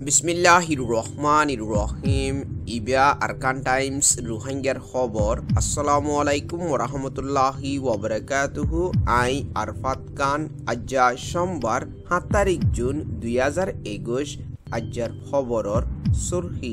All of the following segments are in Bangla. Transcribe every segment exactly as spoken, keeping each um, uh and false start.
বিসমিল্লাহিররহমানিররহিম ইবিয়া আরকান টাইমস রোহিঙ্গার খবর। আসসালামু আলাইকুম ওরহমতুল্লাহি ওয়াবারাকাতুহু। আই আরফাত খান। আজ্জা সোমবার সাত তারিখ জুন দুই হাজার একুশ। আজ্জার খবরর সুরহি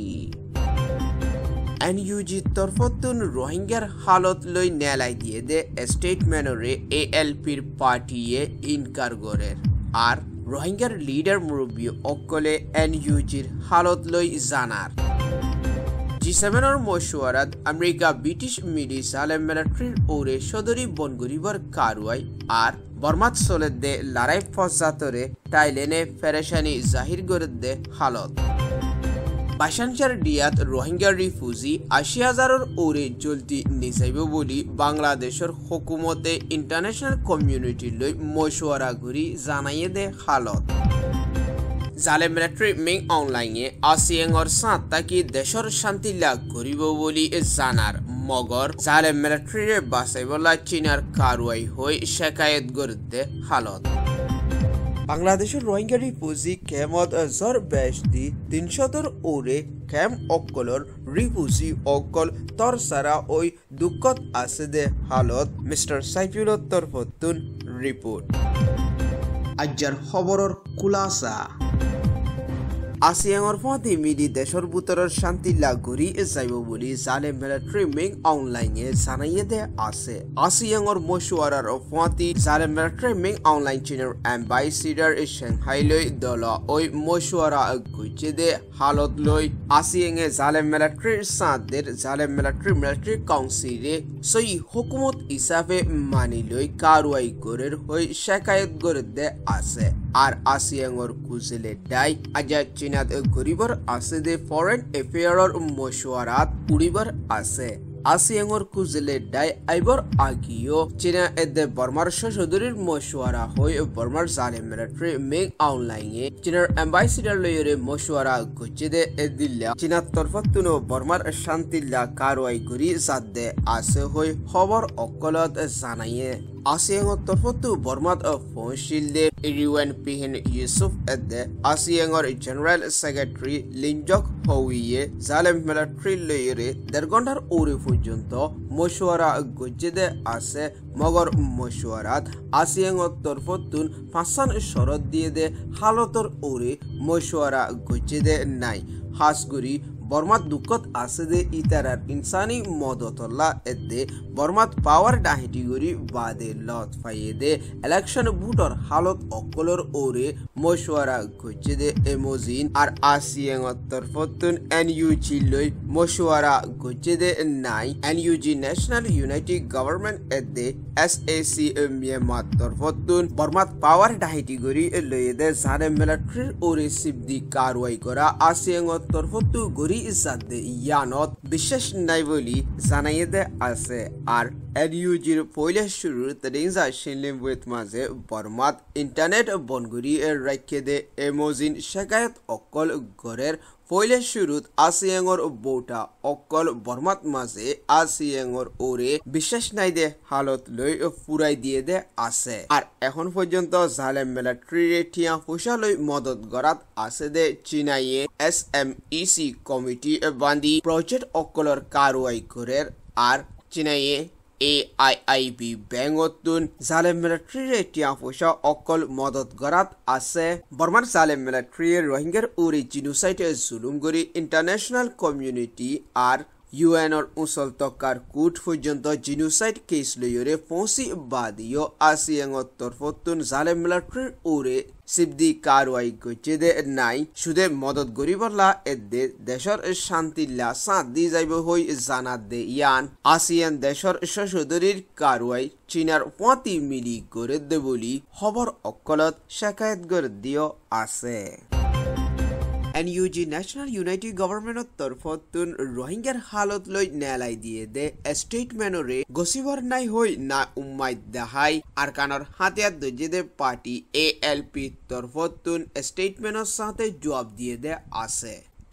এন ইউ জি তরফতুন রোহিঙ্গার হালত লই নেলাই দিয়ে দে স্টেটমেন্টরে এ এল পির পার্টিয়ে ইনকার গরের আর রোহিঙ্গার লিডার মুরব্বী অকলে এন ইউ জির হালত লই জানার জি সেভেনের মশওয়ারাত আমেরিকা ব্রিটিশ মিডি সালেম মিলিটারির ওরে সদরি বনগরিবর কারওয়াই আর বর্মাত চলে দে লড়াই ফজাতরে টাইলেনে ফেরেশানি জাহির করে দে হালত বাসানচার ডিয়াত রোহিঙ্গা রিফিউজি আশি হাজারের ওরে জলদি নিচাইব বলি বাংলাদেশের হুকুমতে ইন্টারন্যাশনাল কমিউনিটি লই মশওয়ারা ঘুরি জানাইয়ে দে হালত জালেম মিলিটারি মিং অনলাইনে আসিয়েঙর সাত তাকি দেশের শান্তি লাভ করিব বলি জানার মগর জালেম মিলিটারিরে বাঁচাইবলা চীনার কারওয়াই হই শেকায়ত করতে হালত বাংলাদেশের রোহিঙ্গা রিফিউজি ক্যাম্পত জর বেশদি তিনশতর ওরে ক্যাম্প অকলর রিফিউজি অকল তর সারা ওই দুঃখত আছে দে হালত মিস্টার সাইফুলের তরফতুন রিপোর্ট আজ্জার খবরর কুলাসা আসিয়াঙর ফতি মিডি দেশের ভিতরের শান্তি লাভ করি যাইব বলি জালেম মিলিটারি মিং অনলাইনে জানাইয়ে দে আছে আসিয়াঙর মশওয়ারার ফতি জালেম মিলিটারি মিং অনলাইন চীনের এম্বাসিডার সাংহাই লই দল ওই মশওয়ারা গুছে দে হালত লই আসিয়াঙে জালেম মিলিটারির সাদের জালেম মিলিটারি মিলিটারি কাউন্সিলে সই হুকুমত হিসাবে মানি লই কারওয়াই করে হই শেকায়ত করে দে আছে আর আসিয়াঙর কুজলে ডাই আজা চীনাত গরিবর আছে দে ফরেন এফেয়ারর মশওয়ারাত উড়িবার আছে আসিয়াঙর কুজলে ডাই আইবর আগিও চীনা এদে বর্মার সদরির মশওয়ারা হই বর্মার জালেম মিলিটারি মিং অনলাইনে চীনার এম্বাসিডার লইরে মশওয়ারা গুছে দে দিল্লা চীনার তরফতুন বর্মার শান্তিল্লা কারওয়াই করি সাদে আছে হই খবর অকলত জানাইয়ে আসিয়াঙর তরফতু বর্মাত ফৌশিল দে ইউএন পিহিন ইউসুফ এদে আসিয়াঙর জেনারেল সেক্রেটারি লিনজক হউইয়ে জালেম মিলিটারি লইরে দেড় ঘন্টার ওরে পর্যন্ত মশওয়ারা গুছে দে আছে মগর মশওয়ারাত আসিয়াঙর তরফতুন পাঁচান শরত দিয়ে দে হালতর ওরে মশওয়ারা গুছে দে নাই হাসগুড়ি বর্মাত দুঃখত আছে দে ইতারার ইনসানি মদতল্লা এদে বর্মাত পাওয়ার ডাহিটি গরি বাদে লত ফাইয়ে দে ইলেকশন ভোটর হালত অকলর ওরে মশওয়ারা গুছে দে এমোজিন আর আসিয়াঙর তরফতুন এন ইউ জি লই মশওয়ারা গুছে দে নাই N U G national united government এদে এস এ সি মিয়ানমার তরফতুন বর্মাত পাওয়ার ডাহিটি গরি লইয়ে দে জালেম মিলিটারির ওরে সিবদি কারওয়াই করা আসিয়াঙর তরফতু গরি ইসাদে ইয়ানত বিশেষ নাই বলি জানাইয়ে দে আছে আর এন ইউ জির পয়লা শুরুর তেরিংজা শিনলিম বুয়েত মাঝে বর্মাত ইন্টারনেট বনগুরি রাখে দে এমোজিন শেকায়ত অকল গরের পয়লা শুরুত আসিয়াঙর বউটা অকল বর্মাত মাঝে আসিয়াঙর ওরে বিশ্বাস নাই দে হালত লই ফুরাই দিয়ে দে আছে আর এখন পর্যন্ত জালেম মিলিটারি টিয়া পয়সা লই মদত গরাত আছে দে চীনাইয়ে S M E C committee বান্দি প্রজেক্ট অকলর কারওয়াই করের আর চীনাইয়ে এ আই আই বি ব্যাংতুন জালেম মিলিটারি টিয়া পয়সা অকল মদত গরাত আছে বর্মার জালেম মিলিটারি রোহিঙ্গার উরি জিনোসাইড জুলুম গরি ইন্টারন্যাশনাল কমিউনিটি আর ইউএনর উসল তকার কুট পর্যন্ত জিনোসাইড কেস লইরে পৌঁছি বাদিও আসিয়াঙর তরফতুন জালেম মিলিটারির ওরে সিবদি কারওয়াই গুছে দে নাই সুদে মদত গরিবলা এদে দেশর শান্তিল্লা সাথ দি যাইব হই জানাত দে ইয়ান আসিয়ান দেশর সশদরির কারওয়াই চীনার পঁতি মিলি করে দে বলি খবর অকলত শেকায়ত করে দিও আছে N U G national united গভর্নমেন্টের তরফতুন রোহিঙ্গার হালত লই নেলাই দিয়ে দে স্টেটমেন্টরে গসিবর নাই হই না উম্মাইদ দেহাই আরকানর হাতিয়ার দজে দে পার্টি এ এল পি তরফতুন স্টেটমেন্টের সাথে জবাব দিয়ে দে আছে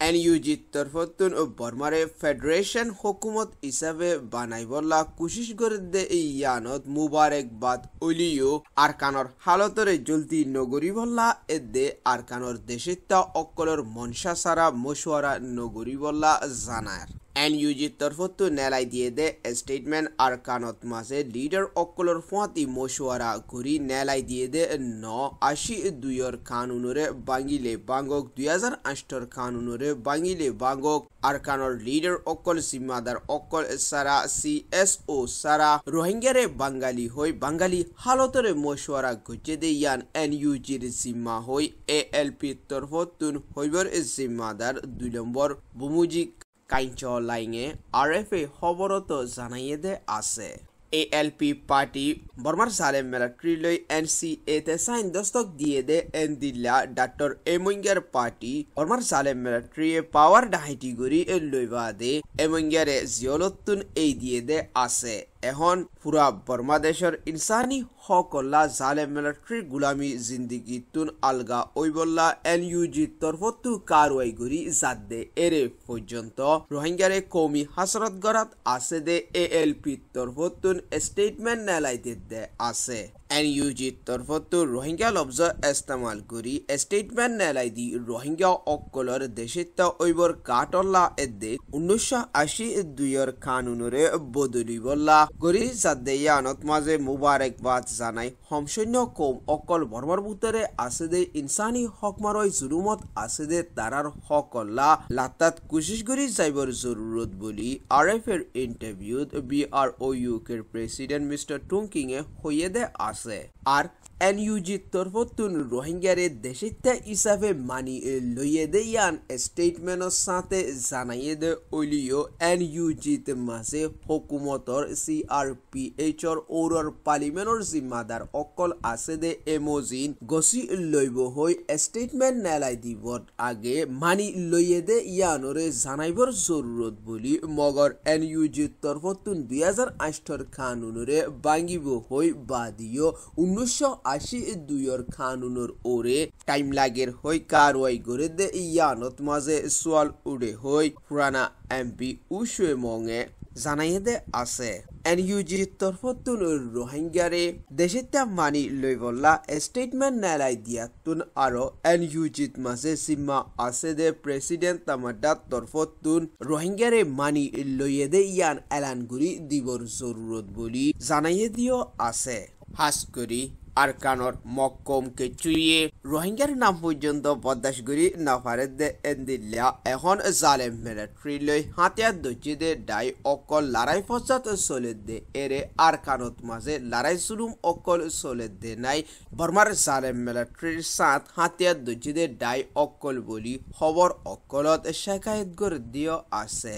এন ইউ জি তরফতুন বর্মারে ফেডারেশন হুকুমত হিসাবে বানাইবলা কোশিশ করে দে ইয়ানত মুবারকবাদ ওলিও আরকানর হালতরে জলদি নগরী বল্লা এদে আরকানর দেশিতা অকলর মনসা সারা মশওয়ারা নগরী বল্লা জানার এন ইউ জি তরফতু নেলাই দিয়ে দে স্টেটমেন্ট আরকানত মাঝে লিডার অকলর ফাঁতি মশওয়ারা ঘুরি নেলাই দিয়ে দে ন আশি দুইয়ের কানুনরে বাঙ্গিলে বাঙ্গক দুই হাজার আষ্টর কানুনরে বাঙ্গিলে বাঙ্গক আরকানর লিডার অকল জিম্মাদার অকল সারা সি এস ও সারা রোহিঙ্গারে বাঙালি হই বাঙালি হালতরে মশওয়ারা ঘুচে দে ইয়ান এন ইউ জির জিম্মা হই এ এল পি তরফতুন হইবর জিম্মাদার দুই নম্বর বুমুজি কাইঞ্চ লাইনে আর এফ এ খবরত জানাইয়ে দে আছে এ এল পি পার্টি বর্মার সালেম মিলিটারি লই এন সি এ তে সাইন দস্তক দিয়ে দে এন দিল্লা ডক্টর এমঙ্গের পার্টি বর্মার সালেম মিলিটারি পাওয়ার ডাহাইটি গরি লইবা দে এমঙ্গেরে জিয়লতুন এই দিয়ে দে আছে এখন পুরা বাংলাদেশের ইনসানি হকল্লা জালেম মিলিটারি গুলামি জিন্দিগি তুন আলগা ওইবল্লা এন ইউ জি তরফতু কারওয়াই গরি জাত দে এরে পর্যন্ত রোহিঙ্গারে কৌমি হাসরত গরাত আছে দে এ এল পি তরফতুন স্টেটমেন্ট নেলাইতে দে আছে এন ইউ জি তরফতু রোহিঙ্গা লফজ ইস্তেমাল করি স্টেটমেন্ট নেলাই দি রোহিঙ্গা অকলর দেশিতা ওইবর কাটল্লা এদে উনিশশো আশি দুইয়ের কানুনরে বদলি বল্লা গরি জাদে ইয়ানত মাঝে মুবারকবাদ জানাই হমসৈন্য কম অকল বর্বর ভিতরে আছে দে ইনসানি হকমারই জুলুমত আছে দে তারার হকল্লা লাতাত কোশিশ করি যাইবর জরুরত বলি আর এফ এর ইন্টারভিউত বি আর ও ইউ কের প্রেসিডেন্ট মিস্টার টুংকিং এ হইয়ে দে আছে আর এন ইউ জি তরফতুন রোহিঙ্গারে দেশিতা হিসাবে মানি লইয়ে দে ইয়ান স্টেটমেন্টর সাথে জানাইয়ে দে ওলিও এন ইউ জি তে মাঝে হুকুমতর সি আর পি এইচ অর ওরর পার্লিমেন্টর জিম্মাদার অকল আছে দে এমোজিন গসি লইব হই স্টেটমেন্ট নেলাই দিবর আগে মানি লইয়ে দে ইয়ানরে জানাইবর জরুরত বলি মগর এন ইউ জি তরফতুন দুই হাজার আষ্টর কানুনরে বাঙ্গিব হই বাদিও উনিশশো আশি দুইয়ের কানুনর ওরে টাইম লাগের হই কারওয়াই করে দে ইয়ানত মাঝে সোয়াল উড়ে হই পুরানা এমপি উশুয়ে মঙে জানাইয়ে দে আছে এন ইউ জি তরফতুন রোহিঙ্গারে দেশিতা মানি লইবল্লা স্টেটমেন্ট নেলাই দিয়াতুন আরো এন ইউ জিত মাঝে সিম্মা আছে দে প্রেসিডেন্ট তামাডা তরফতুন রোহিঙ্গারে মানি লইয়ে দে ইয়ান এলান গুরি দিবর জরুরত বলি জানাইয়ে দিও আছে হাস করি আরকানর মক্কম কে চুইয়ে রোহিঙ্গার নাম পর্যন্ত বদাসগুরি নাফারে দে এন্দিল্লা এখন জালেম মিলিটারি লই হাতিয়ার দজি দে ডাই অকল লড়াই ফসাত চলে দে এরে আরকানত মাঝে লড়াই জুলুম অকল চলে দে নাই বর্মার জালেম মিলিটারির সাথ হাতিয়ার দজি দে ডাই অকল বলি খবর অকলত শেখায়ত করে দিও আছে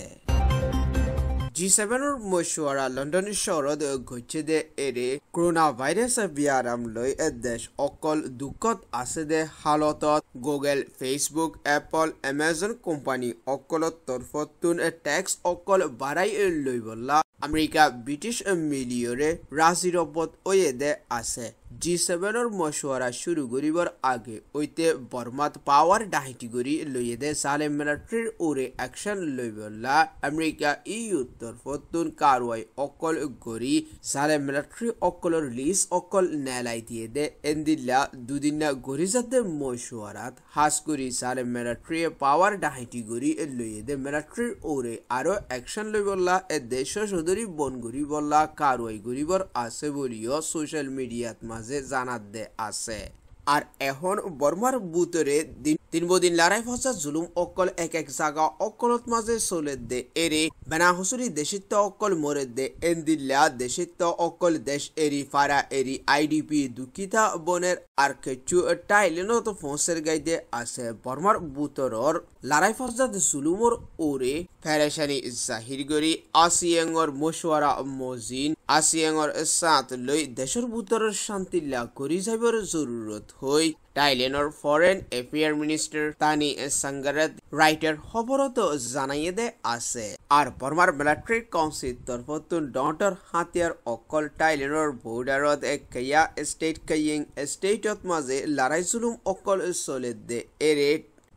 জি সেভেনের মশওয়ারা লন্ডন শহরত ঘটছে দে এরে করোনা ভাইরাস বিয়ারাম লই দেশ অকল দুঃখত আছে দে হালতত Google Facebook Apple Amazon company অকলত তরফতুন ট্যাক্স অকল বাড়াই লই বললা আমেরিকা ব্রিটিশ মিলিয়রে রাজিরবত ওয়ে দে আছে জি সেভেনের মশওয়ারা শুরু করিবার আগে ওইতে বর্মাত পাওয়ার ডাহিটি করি লইয়ে দে সালেম মিলিটারির ওরে অ্যাকশন লই বললা আমেরিকা ইউ তরফতুন কারওয়াই অকল গরি সালেম মিলিটারি অকলর লিস অকল নেলাই দিয়ে দে এন্দিল্লা দুদিন না গরি যাতে মশওয়ারাত হাস করি সালেম মিলিটারি পাওয়ার ডাহিটি করি লইয়ে দে মিলিটারির ওরে আরো অ্যাকশন লই বললা এ দেশ সদরি বন গরি বললা কারওয়াই গরিবর আছে বলিও সোশ্যাল মিডিয়াত মাঝে জানাত দে আছে আর এখন বর্মার বুতরে দিন তিন বদিন লড়াই ফসা জুলুম অকল এক এক জায়গা অকলত মাঝে চলে দে এরে বেনা হুসুরি দেশিত্ব অকল মরে দে এন্দিল্লা দেশিত্ব অকল দেশ এরি ফারা এরি আইডিপি দুঃখিতা বনের আর কিছু টাইলেনত ফসের গাইদে আছে বর্মার বুতরর লড়াই ফসা জুলুমর ওরে ফেরেশানি জাহির গরি আসিয়াঙ্গর মশওয়ারা মজিন আসিয়াঙ্গর সাথ লই দেশের বুতরের শান্তি লাভ করি যাইবার জরুরত হই টাইলেন্ডর foreign affair minister Tanee Sangrat Reuters খবরত জানাইয়ে দে আছে আর বর্মার মিলিটারি কাউন্সিল তরফতুন ডটর হাতিয়ার অকল টাইলেন্ডর বর্ডারত এক কাইয়া স্টেট কাইং স্টেটত মাঝে লড়াই জুলুম অকল চলে দে এরে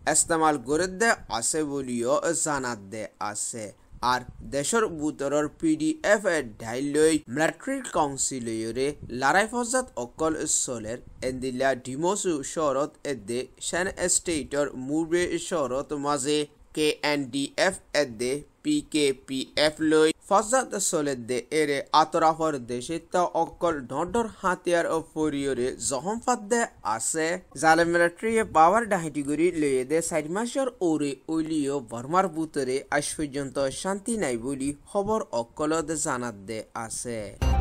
ইস্তেমাল করে দে আছে বলিও জানাত দে আছে আর দেশৰ বুতৰৰ পিডিএফ এ ঢাইলৈ মিলিটাৰী কাউন্সিলৰে লৰাই ফজাত অকল চলেৰ এন্দিলা ডিমোসু চহৰত এদে শান ষ্টেটৰ মুৰবে চহৰত মাজে কে এন ডি এফ এদে পি কে পি এফ লৈ ফজাত চলে দে এৰে আতৰাফৰ দেশত অকল ধৰ হাতিয়াৰ অফৰিয়ৰে জহম ফাদে আছে জালে মিলিটাৰীয়ে পাৱাৰ ডাহিটি কৰি লৈ দে চাৰি মাসৰ ওৰে ওলিও বৰ্মাৰ বুতৰে আজ পৰ্যন্ত শান্তি নাই বুলি খবৰ অকলত জানাত দে আছে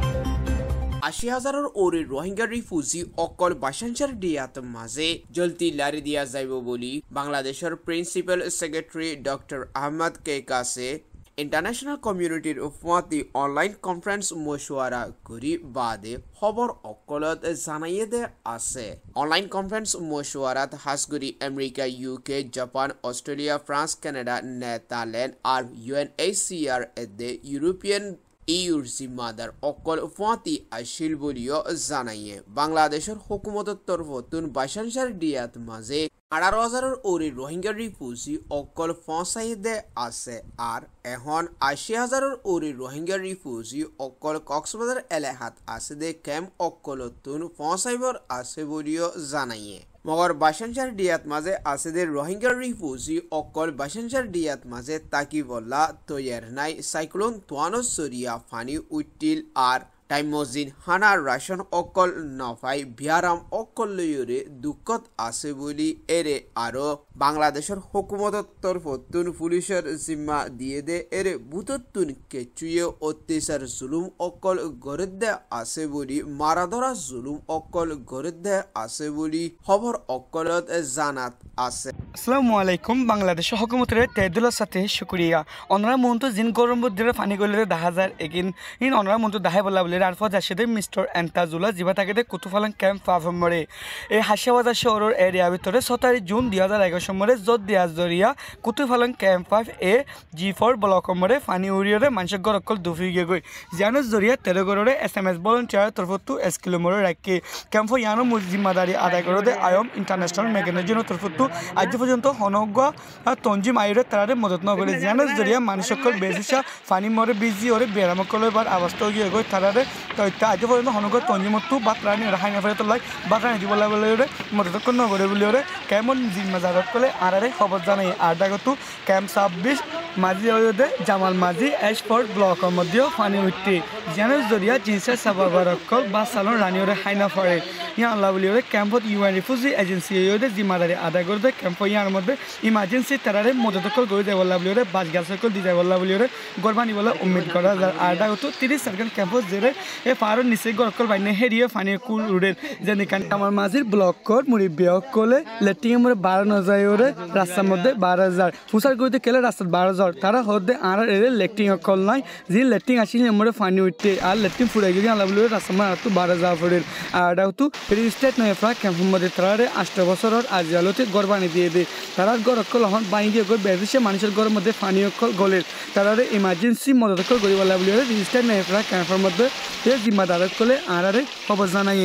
আশী হাজাৰৰ ওৰে রোহিঙ্গা রিফিউজি অকল বাসঞ্চার দিয়াত মাঝে জলদি লারি দিয়া যাইব বলি বাংলাদেশের প্রিন্সিপাল সেক্রেটারি ডক্টর আহমদ কে কাছে ইন্টারন্যাশনাল কমিউনিটির ফুয়াতি অনলাইন কনফারেন্স মশওয়ারা করি বাদে খবর অকলত জানাইয়ে দে আছে অনলাইন কনফারেন্স মশওয়ারাত হাসগুড়ি America UK Japan Australia France Canada Netherland আর ইউএনএইচসিআর এদে ইউরোপিয়ান ইউর জিম্মাদার অকল ফুয়াতি আসিল বলিও জানাইয়ে বাংলাদেশের হুকুমতের তরফতুন বাসনসার দিয়াত মাঝে আঠারো হাজারের ওরে রোহিঙ্গা রিফিউজি অকল ফসাই দে আছে আর এখন আশি হাজারের ওরে রোহিঙ্গা রিফিউজি অকল কক্সবাজার এলাকাত আছে দে ক্যাম্প অকলতুন ফসাইবর আছে বলিও জানাইয়ে মগর বাসনসার দিয়াত মাঝে আছে দে রোহিঙ্গা রিফিউজি অকল বাসনসার দিয়াত মাঝে তাকি বল্লা তৈয়ার নাই সাইক্লোন তোয়ানো সরিয়া ফানি উইটিল আর টাইমজিন হানা রাশন অকল নফাই বিয়ারাম অকল লয়রে দুঃখত আছে বলি এরে আরো বাংলাদেশের হুকুমতের তরফতুন পুলিশের জিম্মা দিয়ে দে এরে বুততুন কেচুয়ে অত্যাচার জুলুম অকল গরদে আছে বলি মারাধরা জুলুম অকল গরদে আছে বলি খবর অকলত জানাত আছে আসসালামু আলাইকুম বাংলাদেশ হুকুমতের তেদুলার সাথে শুক্রিয়া অনরা মন্ত্র জিন গরম বুদ্ধিরে ফানি গলে দেখা যায় একিন ইন অনরা মন্ত্র দাহে বলা বলে আরফা যাশে মিস্টার এন্তাজুলা জিবা থাকে কুতুফালাং ক্যাম্প পারফর্মারে এই হাসিয়াবাজার শহরের এরিয়া ভিতরে সতেরো জুন দুই হাজার এগারো নম্বরে যত দিয়াজ দরিয়া Kutupalong camp five A G four block নম্বরে ফানি উড়িয়রে মানুষের ঘর অকল দুফি গিয়ে গই জানোর জরিয়া তেরো গড়ে এস এম এস ভলেন্টিয়ার তরফতু এস কিলোমিটার রাখি ক্যাম্প ইয়ানো জিম্মাদারি আদায় করে আয়ম ইন্টারন্যাশনাল মেগাজিনের তরফতু আজ পর্যন্ত হনজ্ঞ তঞ্জিম আয়ুরে তারা মদত নগরে জানোর জরিয়া মানুষ সকল বেজিসা ফানি মরে বিজি ওরে বেড়ামকল এবার আবাস্ত গিয়ে গই তারারে তো আজ পর্যন্ত হনগর তঞ্জিমতো বাতরানি রাখাইনা ফেরত লাই বাতরানি দিব বলে মদতক নগরে বলে কেমন জিম্মা জাগত কলে আরারে খবর জানাই আর ডাকতু ক্যাম্প ছাব্বিশ মাঝি অয়োধ্যে জামাল মাঝি এসফোর্ট ব্লকের মধ্যেও ফানি উঠতে জানোর জরিয়া জিন্সের সাবাবারকল বা সালন রানিওরে হাইনা ফরে ইয়া আল্লাহ বলি ক্যাম্পত ইউএন রিফিউজি এজেন্সি অয়োধ্যে জিম্মাদারি আদায় করতে ক্যাম্প ইয়ার মধ্যে ইমার্জেন্সি তারারে মদতকল গড়ে যায় বল্লা বলি বাস গাছকল দি যায় বল্লা বলি গরবানি বলে উম্মিদ করা যায় আর ডাকতু তিরিশ সার্কেল ক্যাম্পত জেরে এ ফারর নিচে গরকল বাইনে হেরিয়ে ফানি কুল উড়ে যেন আমার মাঝির ব্লকর মুড়ি বিয়কলে লেট্রিং এর মধ্যে বারো নজায় ওরে রাস্তার মধ্যে বারো হাজার ফুসার করতে কেলে রাস্তার বারো হাজার তারা হতে আর এর লেট্রিং অকল নয় যে লেট্রিং আসিল এমরে ফানি উঠতে আর লেট্রিং ফুড়ে গিয়ে আল্লাহ বলে রাস্তার মধ্যে আর তো বারো হাজার ফুড়ের আর ডাউতু রেজিস্ট্রেট নয় ফ্রা ক্যাম্পের মধ্যে তারা আষ্ট বছরের আজ আলোতে গরবানি দিয়ে দেয় তারা গর অকল হন বাইন দিয়ে গড় বেশি মানুষের ঘরের মধ্যে ফানি অকল গলের তারা ইমার্জেন্সি মদত অকল গরিব আল্লাহ বলে রেজিস্ট্রেট নয় ফ্রা ক্যাম্পের মধ্যে জিম্মাদারত কলে আর আরে খবর জানাই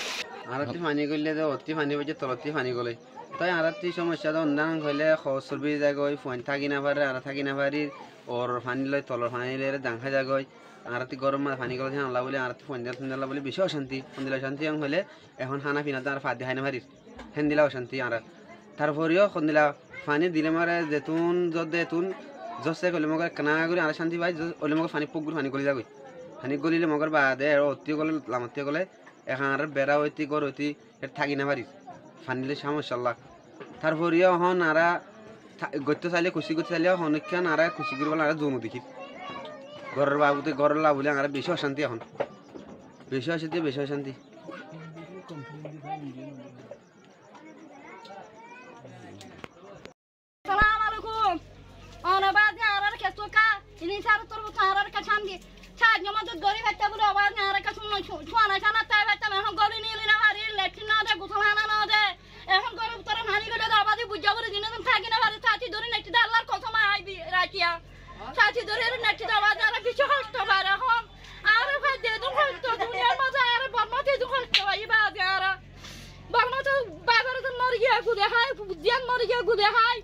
আরতি ফানি করলে তো অতি ফানি বলছে তলতি ফানি গলে তাই আরতি সমস্যা তো অন্যান্য হইলে চর্বি যাগই ফানি থাকি না পারে আর থাকি না পারি ওর ফানি লয় তলর ফানি লয় ডাঙা যাগই আরতি গরম ফানি গলে আল্লাহ বলে আরতি ফন্দিলা ফন্দিলা বলে বেশি অশান্তি ফন্দিলা অশান্তি হলে এখন খানা পিনা আর ফাঁদ খাই না পারি ফেন দিলা অশান্তি আর তারপরেও ফন্দিলা ফানি দিলে মারে যেতুন যত যেতুন জসে গলে মগে কানা করে আর শান্তি পাই ওলে মগে ফানি পুকুর ফানি গলি যাগই ফানি গলিলে মগর বাদে আর অতি গলে লামাতি গলে এখন আর বেড়া হইতি গর হইতি এটা থাকি না পারি ফানিলে সমস্যা আল্লাহ তারপরেও হন আরা গত্য চাইলে খুশি করতে চাইলেও হনক্ষণ আর খুশি করবো আর জমু দেখি ঘরের বাবুতে ঘরের লাভ বলে আর বেশি অশান্তি এখন বেশি অশান্তি বেশি অশান্তি Charge no matter gori hata bulu awaz na ara kasun chwana chana ta hata me hon gori ni lina hari letin na de guthana na de ehon gori utara mani gole da abadi bujja bolu dinam thagi na hari sati dori netti da Allah kosama ai bi rakiya sati dori netti da awaz ara bicho hosto bara hon ara bha de du hosto duniyar maza ara Burma de du hosto ai ba ara Burma to bazar to mor gaya gude hai dian mor gaya gude hai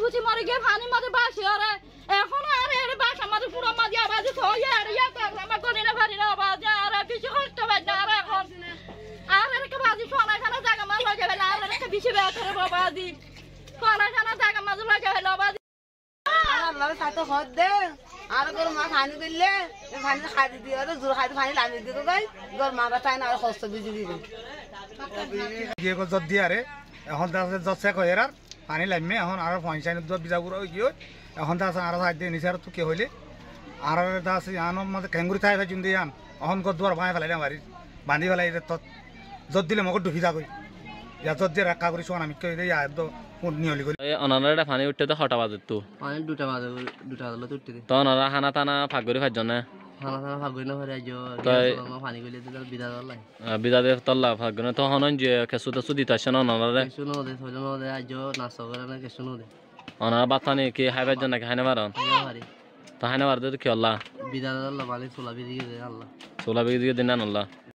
গুছি মরে গিয়ে পানি মধ্যে বাসি ওরে এখন আর এর বাসা মধ্যে পুরো মাঝে আবাদি থই আর ইয়া তো আমার গলি না ভারি না আবাদি আর বেশি কষ্ট পাই না আর এখন আর এর কে বাদি সোনা খানা জায়গা মাল লাগে বেলা আর এর কে বেশি বেতরে বাবাদি সোনা খানা জায়গা মাল লাগে বেলা বাবাদি আল্লাহর সাথে হদ দে আর গর মা পানি দিলে পানি খাই দিও আর জোর খাই পানি লাগি দিও ভাই গর মা চাই না আর কষ্ট বিজি দিবে গিয়ে গো জদ দিয়ারে এখন দাসে জছে কইরার পানি লাইমে এখন আর পয়সা নি দব বিজাগুর হই গিয়ে এখন দাস আর সাইড দিয়ে নিসার তো কে হইলে আর দাস আনো মতে কেঙ্গুরি থাই ভাই জিন্দি আন এখন গো দুয়ার ভাই ফেলাই না মারি বাঁধি ফেলাই তো জদ দিলে মগর ডুবি যা কই ইয়া জদ দিয়ে রাখা করি শোন আমি কই দে ইয়া তো নিয়লি করি এই অনারাটা পানি উঠতে তো হটা বাজে তো পানি দুটা বাজে দুটা হলো তুলতে দে তো অনারা হানা টানা ভাগ করে খাইছ না খানা খানা ভাগ করে না পারে আজ তাই পানি গলে দিলে বিদা দলাই বিদা দে তল্লা ভাগ করে তো হনন যে কেসু তো সুদি তাছ না অনারা শুনো দে শুনো দে আজ নাচ করে না কে শুনো দে অনারা বাতানি কি হাইবার জন্য কি হাইনা মারন পারি তো হাইনা মারতে কি আল্লাহ বিদা দল্লা মানে সোলা বিদিকে দে আল্লাহ সোলা বিদিকে দিন আল্লাহ